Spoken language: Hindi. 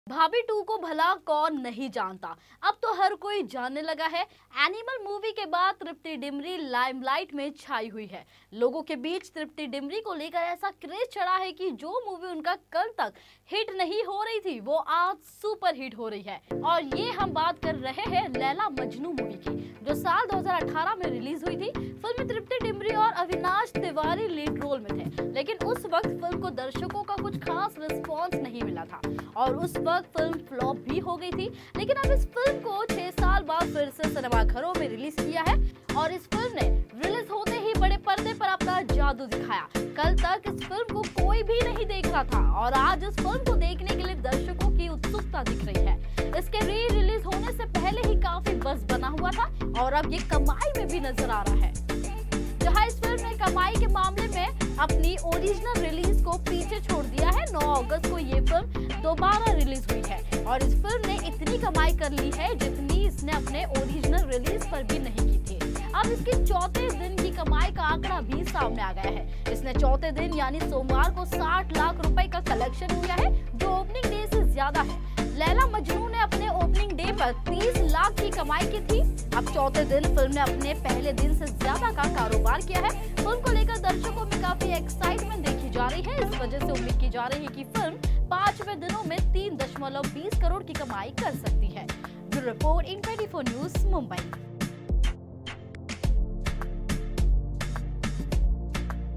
भाभी 2 को भला कौन नहीं जानता, अब तो हर कोई जानने लगा है। एनिमल मूवी के बाद तृप्ति डिमरी लाइमलाइट में छाई हुई है। लोगों के बीच तृप्ति डिमरी को लेकर ऐसा क्रेज चढ़ा है कि जो मूवी उनका कल तक हिट नहीं हो रही थी वो आज सुपर हिट हो रही है। और ये हम बात कर रहे हैं लैला मजनू मूवी की, जो साल 2018 में रिलीज हुई थी। फिल्म में तृप्ति डिमरी और अविनाश तिवारी लीड रोल में थे, लेकिन उस वक्त फिल्म को दर्शकों का कुछ खास रिस्पॉन्स नहीं मिला था और उस वक्त फिल्म फ्लॉप भी हो गई थी। लेकिन अब इस फिल्म को 6 साल बाद फिर से सिनेमाघरों में रिलीज किया है और इस फिल्म ने रिलीज होते ही बड़े पर्दे पर अपना जादू दिखाया। कल तक इस फिल्म को कोई भी नहीं देख रहा था और आज इस फिल्म को देखने के लिए दर्शकों की उत्सुकता दिख रही है। इसके री रिलीज होने से पहले ही काफी बज़ बना हुआ था और अब ये कमाई में भी नजर आ रहा है। जहां इस फिल्म ने कमाई के मामले में अपनी ओरिजिनल रिलीज को पीछे छोड़ दिया है। 9 अगस्त को ये फिल्म दोबारा रिलीज हुई है और इस फिल्म ने इतनी कमाई कर ली है जितनी इसने अपने ओरिजिनल रिलीज पर भी नहीं की थी। अब इसके चौथे दिन की कमाई का आंकड़ा भी सामने आ गया है। इसने चौथे दिन यानी सोमवार को 60 लाख रुपए का कलेक्शन किया है, जो ओपनिंग डे से ज्यादा है। लैला मजनू ने अपने ओपनिंग डे पर 30 लाख की कमाई की थी। अब चौथे दिन फिल्म ने अपने पहले दिन से ज्यादा का कारोबार किया है। फिल्म को लेकर दर्शकों में काफी एक्साइटमेंट देखी जा रही है। इस वजह से उम्मीद की जा रही है कि फिल्म 5वें दिनों में 3.20 करोड़ की कमाई कर सकती है। Bureau report in 24 news Mumbai.